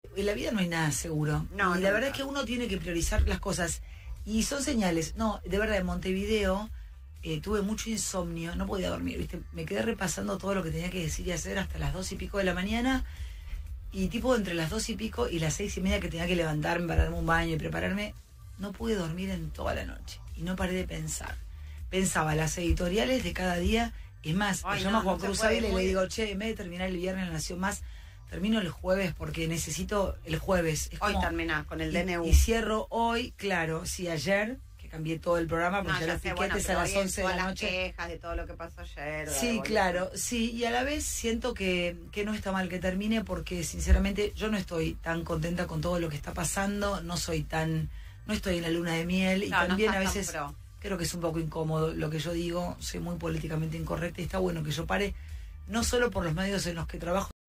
en la vida no hay nada seguro. No, y la verdad es que uno tiene que priorizar las cosas. Y son señales. No, de verdad, en Montevideo tuve mucho insomnio, no podía dormir, ¿viste? Me quedé repasando todo lo que tenía que decir y hacer hasta las 2:00 de la mañana. Y tipo entre las 2:00 y las 6:30 que tenía que levantarme para darme un baño y prepararme, no pude dormir en toda la noche. Y no paré de pensar. Pensaba las editoriales de cada día. Es más, me llama Juan Cruz Ávila y le digo, che, en vez de terminar el viernes en La Nación Más, termino el jueves porque necesito el jueves. Es hoy como, terminás con el DNU. Y cierro hoy, claro, sí, ayer, que cambié todo el programa, porque ya los piquetes a las 11 de la noche. Las quejas de todo lo que pasó ayer. Sí, claro, sí, y a la vez siento que no está mal que termine, porque sinceramente yo no estoy tan contenta con todo lo que está pasando, no estoy en la luna de miel, y también a veces creo que es un poco incómodo lo que yo digo, soy muy políticamente incorrecta y está bueno que yo pare, no solo por los medios en los que trabajo,